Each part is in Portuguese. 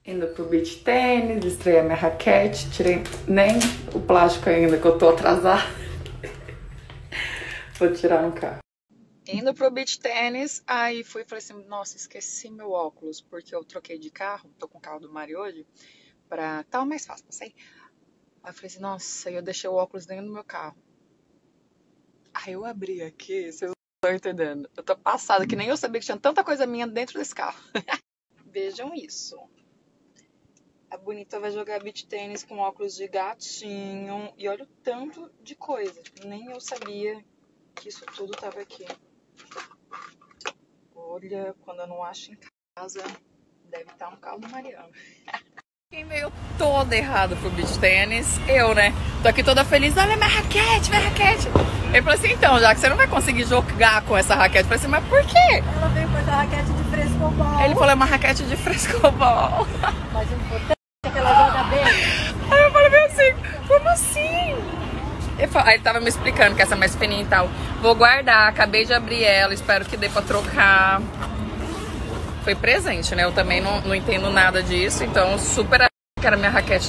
Indo pro beach tênis, estreiei a minha raquete, tirei nem o plástico ainda que eu tô atrasada. Vou tirar no carro. Indo pro beach tênis, aí falei assim, nossa, esqueci meu óculos, porque eu troquei de carro, tô com o carro do Mário hoje, pra tava mais fácil pra sair. Aí eu falei assim, nossa, eu deixei o óculos dentro do meu carro. Aí eu abri aqui, vocês não estão entendendo. Eu tô passada, que nem eu sabia que tinha tanta coisa minha dentro desse carro. Vejam isso. A bonita vai jogar beach tênis com óculos de gatinho. E olha o tanto de coisa. Tipo, nem eu sabia que isso tudo tava aqui. Olha, quando eu não acho em casa, deve estar um carro do Mariano. Quem veio toda errado pro beach tênis? Eu, né? Tô aqui toda feliz. Olha minha raquete, minha raquete. Ele falou assim, então, já que você não vai conseguir jogar com essa raquete. Eu falei assim, mas por quê? Ela veio com essa raquete de frescobol. Ele falou, é uma raquete de frescobol. Mas o importante é que ela joga bem. Aí eu falei assim, como assim? Aí ele tava me explicando que essa é mais fininha e tal. Vou guardar, acabei de abrir ela, espero que dê pra trocar. Foi presente, né? Eu também não entendo nada disso, então super que era minha raquete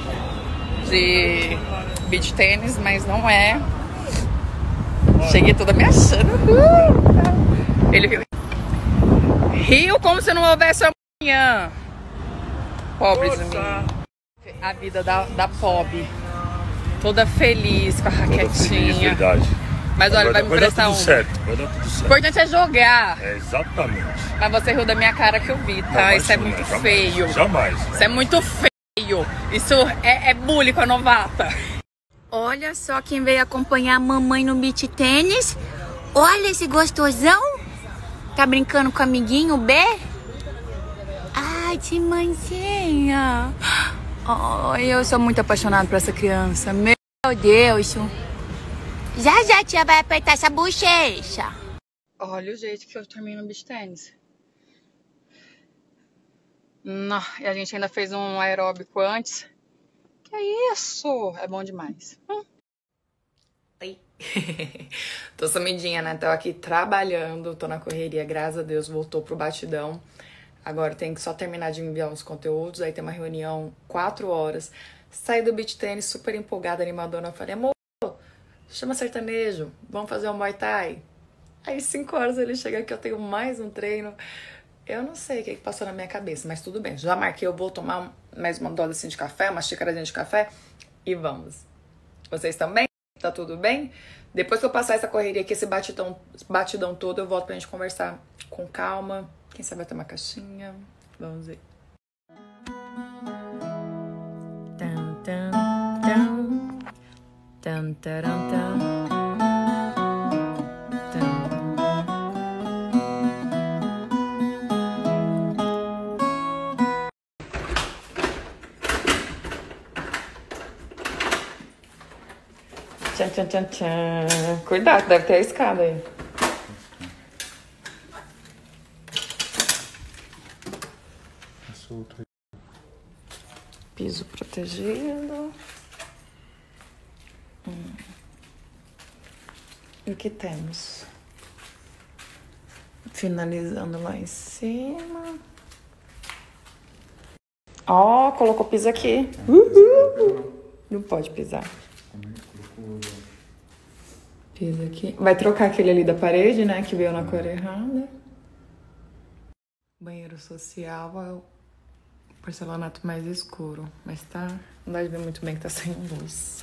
de beach tênis, mas não é. Cheguei toda me achando. Ele riu como se não houvesse amanhã. Pobre de mim. A vida da pobre. Toda feliz com a raquetinha. Verdade. Mas olha, vai me prestar um. Vai dar tudo certo. O importante é jogar. É, exatamente. Mas você riu da minha cara que eu vi, tá? Isso é muito feio. Jamais. Isso é muito feio. Isso é bullying com a novata. Olha só quem veio acompanhar a mamãe no beach tênis. Olha esse gostosão. Tá brincando com o amiguinho, o B? Ai, que mansinha. Oh, eu sou muito apaixonada por essa criança. Meu Deus. Já já a tia vai apertar essa bochecha. Olha o jeito que eu termino no beach tênis. Não, e a gente ainda fez um aeróbico antes. Que é isso? É bom demais. Oi. Tô sumidinha, né? Tô aqui trabalhando, tô na correria, graças a Deus, voltou pro batidão. Agora tem que só terminar de enviar os conteúdos, aí tem uma reunião 4 horas. Saí do beach tênis super empolgada, animadona. Eu falei, amor, chama sertanejo, vamos fazer um Muay Thai. Aí 5 horas ele chega aqui, eu tenho mais um treino. Eu não sei o que passou na minha cabeça, mas tudo bem. Já marquei, eu vou tomar mais uma dose assim de café, uma xícarazinha de café e vamos. Vocês também? Tá tudo bem? Depois que eu passar essa correria aqui, esse batidão todo, eu volto pra gente conversar com calma. Quem sabe até uma caixinha. Vamos ver. Tchan, tchan, tchan, tchan. Cuidado, deve ter a escada aí. Piso protegido. E o que temos? Finalizando lá em cima. Ó, colocou piso aqui. Não pode pisar. Piso aqui. Vai trocar aquele ali da parede, né? Que veio na cor errada. Banheiro social é o porcelanato mais escuro. Mas tá... Não dá de ver muito bem que tá sem luz.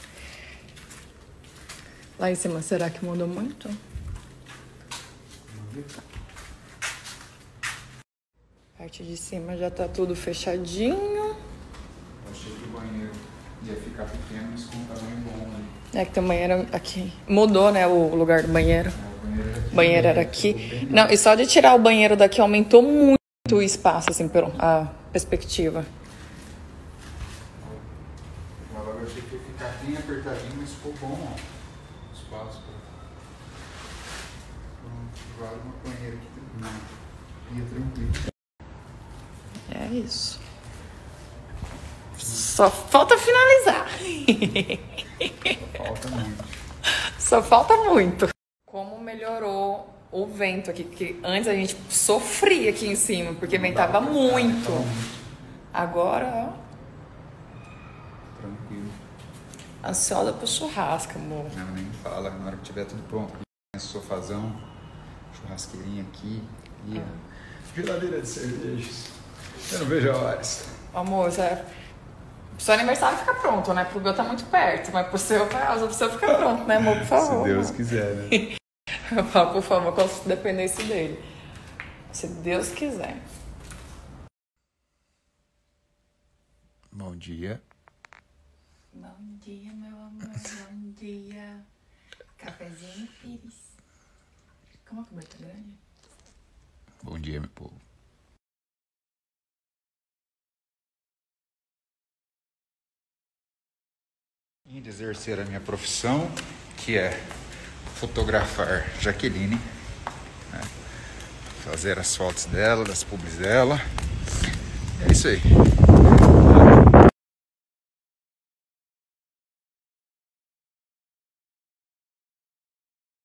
Lá em cima, será que mudou muito? Parte de cima já tá tudo fechadinho. Eu achei que o banheiro ia ficar pequeno, mas com um tamanho bom ali. É que tem um banheiro aqui. Mudou, né, o lugar do banheiro. O banheiro era aqui. Não, e só de tirar o banheiro daqui aumentou muito o espaço, assim, a perspectiva. Agora eu achei que ia ficar bem apertadinho, mas ficou bom, ó. Espaço pra uma banheira aqui também. Ia tranquilo. É isso. Só falta finalizar. Falta muito. Só falta muito. Como melhorou o vento aqui, que antes a gente sofria aqui em cima, porque ventava muito. Agora, ó. Tranquilo. Ansiosa pro churrasco, amor. Não, nem fala. Na hora que tiver tudo pronto, sofazão, churrasqueirinha aqui e geladeira de cervejas. Eu não vejo a horas. Amor, seu aniversário fica pronto, né? Pro meu tá muito perto, mas pro seu fica pronto, né, amor? Por favor. Se Deus quiser, né? Eu falo, por favor, como se dependesse dele. Se Deus quiser. Bom dia. Bom dia, meu amor. Bom dia. Cafezinho, Pires. Como a coberta grande? Bom dia, meu povo. Em exercer a minha profissão, que é fotografar Jaqueline, né? Fazer as fotos dela, das publis dela. É isso aí.